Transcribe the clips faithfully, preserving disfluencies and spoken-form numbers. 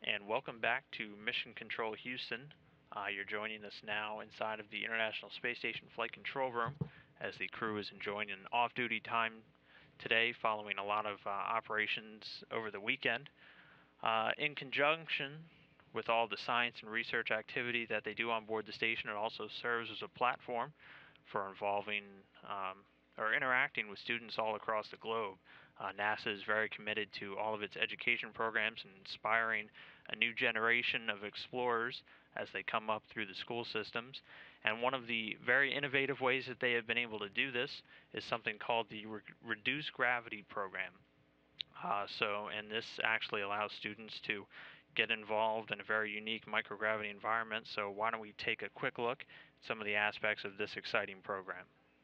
and welcome back to Mission Control Houston. Uh, you're joining us now inside of the International Space Station Flight Control Room as the crew is enjoying an off-duty time today following a lot of uh, operations over the weekend. Uh, in conjunction with all the science and research activity that they do on board the station, it also serves as a platform for involving um, or interacting with students all across the globe. Uh, NASA is very committed to all of its education programs and inspiring a new generation of explorers as they come up through the school systems. And one of the very innovative ways that they have been able to do this is something called the Re- Reduced Gravity Program. Uh, so, and this actually allows students to get involved in a very unique microgravity environment. So why don't we take a quick look at some of the aspects of this exciting program.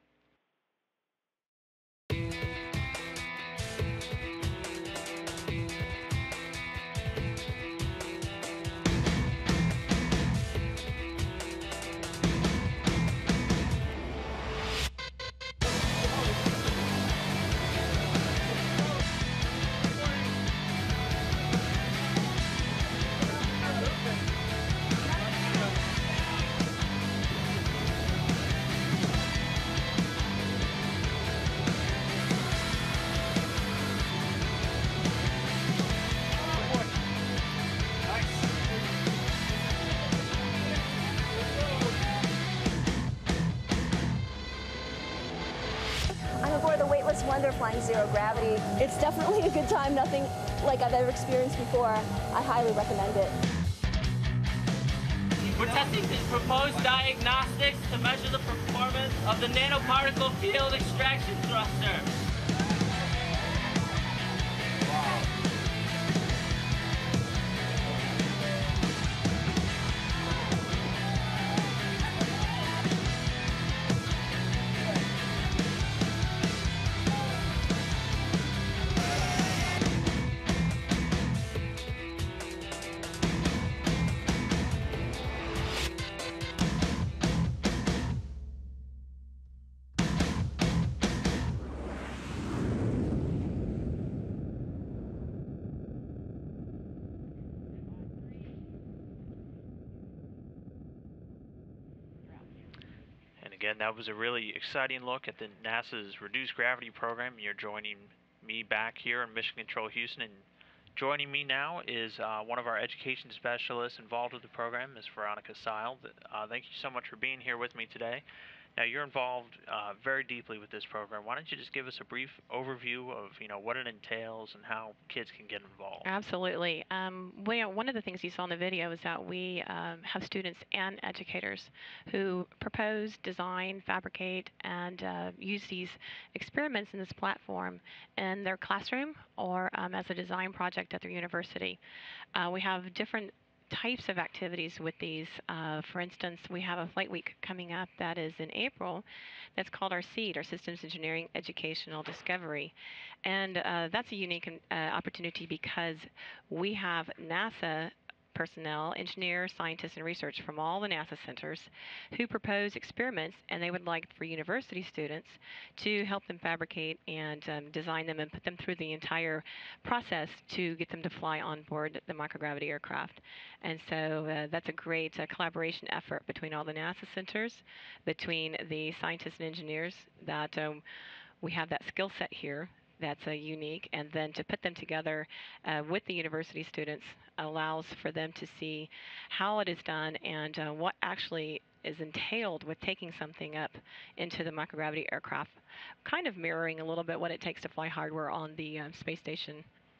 I'm aboard the Weightless Wonder flying zero gravity. It's definitely a good time, nothing like I've ever experienced before. I highly recommend it. We're testing the proposed diagnostics to measure the performance of the nanoparticle field extraction thruster. And again, that was a really exciting look at the NASA's Reduced Gravity Program. You're joining me back here in Mission Control Houston, and joining me now is uh, one of our education specialists involved with the program, Miz Veronica Seyl. Uh, thank you so much for being here with me today. Now, you're involved uh, very deeply with this program. Why don't you just give us a brief overview of, you know, what it entails and how kids can get involved? Absolutely. Um, well, one of the things you saw in the video is that we um, have students and educators who propose, design, fabricate, and uh, use these experiments in this platform in their classroom or um, as a design project at their university. Uh, we have different types of activities with these. Uh, for instance, we have a flight week coming up that is in April that's called our SEED, our Systems Engineering Educational Discovery. And uh, that's a unique uh, opportunity because we have NASA personnel, engineers, scientists, and research from all the NASA centers who propose experiments, and they would like for university students to help them fabricate and um, design them and put them through the entire process to get them to fly on board the microgravity aircraft. And so uh, that's a great uh, collaboration effort between all the NASA centers, between the scientists and engineers that um, we have that skill set here that's uh, unique, and then to put them together uh, with the university students allows for them to see how it is done and uh, what actually is entailed with taking something up into the microgravity aircraft, kind of mirroring a little bit what it takes to fly hardware on the uh, space station.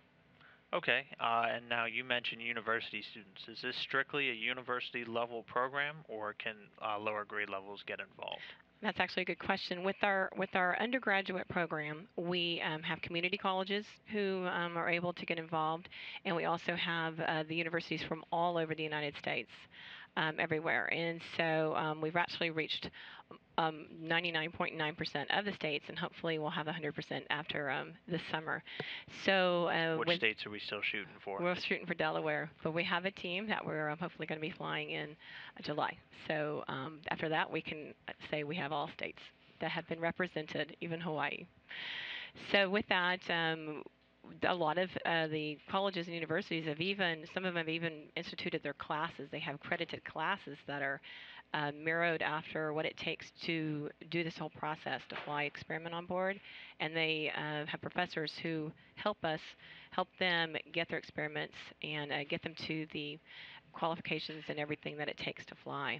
Okay, uh, and now you mentioned university students. Is this strictly a university level program, or can uh, lower grade levels get involved? That's actually a good question. With our with our undergraduate program, we um, have community colleges who um, are able to get involved, and we also have uh, the universities from all over the United States, um, everywhere. And so um, we've actually reached um, ninety-nine point nine percent of the states, and hopefully we'll have one hundred percent after um, this summer. So uh, Which with, states are we still shooting for? we're shooting for Delaware, but we have a team that we're um, hopefully going to be flying in uh, July. So um, after that, we can say we have all states that have been represented, even Hawaii. So with that, um, a lot of uh, the colleges and universities have even, some of them have even instituted their classes. They have credited classes that are uh, mirrored after what it takes to do this whole process to fly experiment on board. And they uh, have professors who help us, help them get their experiments and uh, get them to the qualifications and everything that it takes to fly.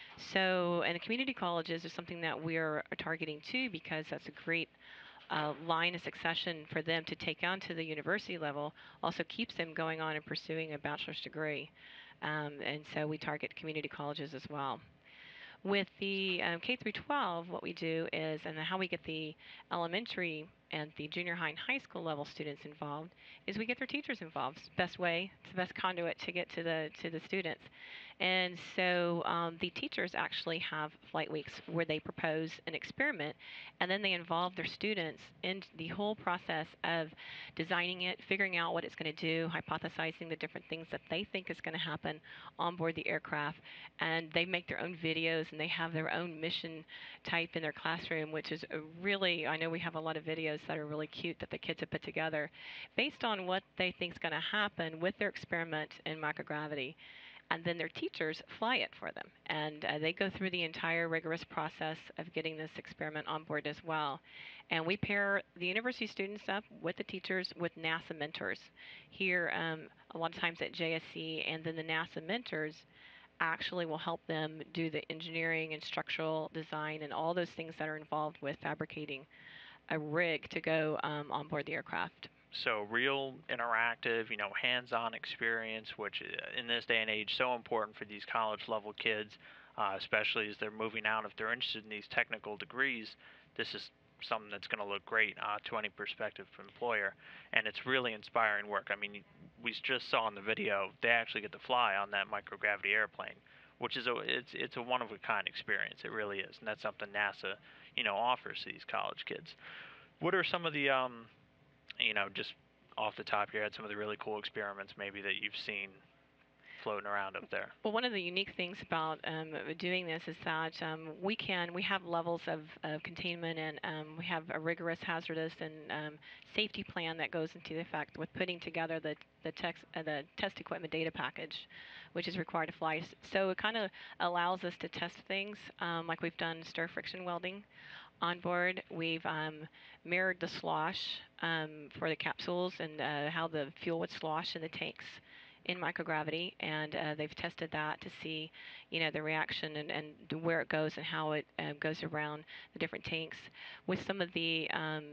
So, and the community colleges is something that we're targeting too, because that's a great uh, line of succession for them to take on to the university level. Also keeps them going on and pursuing a bachelor's degree. Um, and so we target community colleges as well. With the um, K through twelve, what we do is, and how we get the elementary and the junior high and high school level students involved, is we get their teachers involved. It's the best way, it's the best conduit to get to the to the students. And so um, the teachers actually have flight weeks where they propose an experiment, and then they involve their students in the whole process of designing it, figuring out what it's going to do, hypothesizing the different things that they think is going to happen on board the aircraft. And they make their own videos, and they have their own mission type in their classroom, which is a really, I know we have a lot of videos that are really cute that the kids have put together based on what they think is going to happen with their experiment in microgravity. And then their teachers fly it for them. And uh, they go through the entire rigorous process of getting this experiment on board as well. And we pair the university students up with the teachers with NASA mentors. Here, um, a lot of times at J S C, and then the NASA mentors actually will help them do the engineering and structural design and all those things that are involved with fabricating a rig to go um, on board the aircraft. So real interactive, you know, hands-on experience, which uh, in this day and age so important for these college-level kids, uh, especially as they're moving out. If they're interested in these technical degrees, this is something that's going to look great uh, to any prospective employer. And it's really inspiring work. I mean, we just saw in the video they actually get to fly on that microgravity airplane, which is a it's it's a one-of-a-kind experience. It really is, and that's something NASA, you know, offers to these college kids. What are some of the um, you know, just off the top of your head, some of the really cool experiments maybe that you've seen floating around up there? Well, one of the unique things about um, doing this is that um, we can we have levels of, of containment, and um, we have a rigorous hazardous and um, safety plan that goes into effect with putting together the the, text, uh, the test equipment data package, which is required to fly. So it kind of allows us to test things, um, like we've done stir friction welding on board. We've um, mirrored the slosh um, for the capsules and uh, how the fuel would slosh in the tanks in microgravity, and uh, they've tested that to see, you know, the reaction and, and where it goes and how it uh, goes around the different tanks. With some of the um,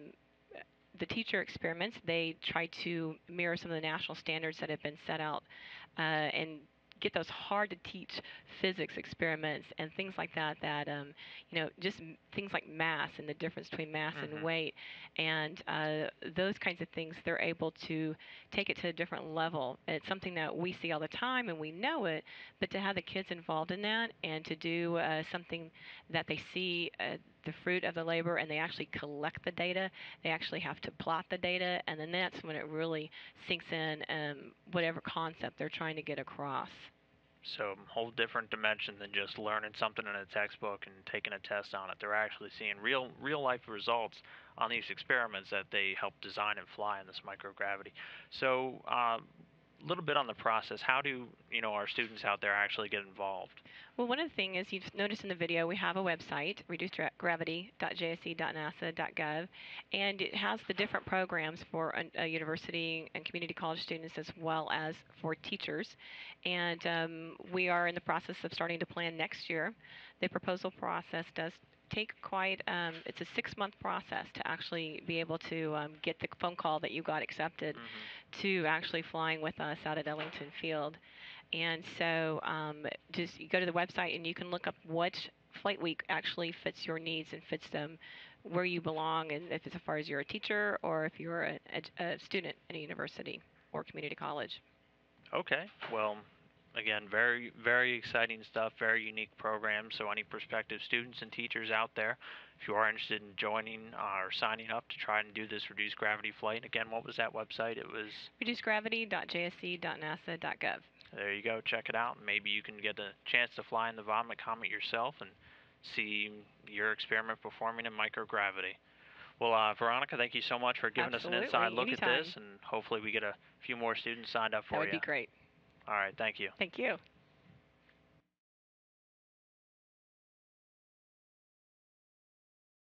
the teacher experiments, they try to mirror some of the national standards that have been set out uh, and get those hard to teach physics experiments and things like that, that um, you know, just m- things like mass and the difference between mass Mm-hmm. and weight, and uh, those kinds of things, they're able to take it to a different level. It's something that we see all the time and we know it, but to have the kids involved in that and to do uh, something that they see uh, the fruit of the labor, and they actually collect the data, they actually have to plot the data, and then that's when it really sinks in um, whatever concept they're trying to get across. So a whole different dimension than just learning something in a textbook and taking a test on it. They're actually seeing real real life results on these experiments that they help design and fly in this microgravity. So a uh, little bit on the process. How do, you know, our students out there actually get involved? Well, one of the things you've noticed in the video, we have a website, reduced gravity dot j s c dot nasa dot gov, and it has the different programs for a, a university and community college students as well as for teachers. And um, we are in the process of starting to plan next year. The proposal process does take quite, um, it's a six-month process to actually be able to um, get the phone call that you got accepted Mm-hmm. to actually flying with us out at Ellington Field. And so um, just you go to the website and you can look up which flight week actually fits your needs and fits them where you belong, and if it's as far as you're a teacher or if you're a, a, a student in a university or community college. Okay. Well, again, very, very exciting stuff, very unique program. So any prospective students and teachers out there, if you are interested in joining uh, or signing up to try and do this reduced gravity flight, again, what was that website? It was reduced gravity dot j s c dot nasa dot gov. There you go. Check it out. Maybe you can get a chance to fly in the Vomit Comet yourself and see your experiment performing in microgravity. Well, uh, Veronica, thank you so much for giving Absolutely. us an inside look Anytime. at this, and hopefully we get a few more students signed up for That would you. be great. All right, thank you. Thank you.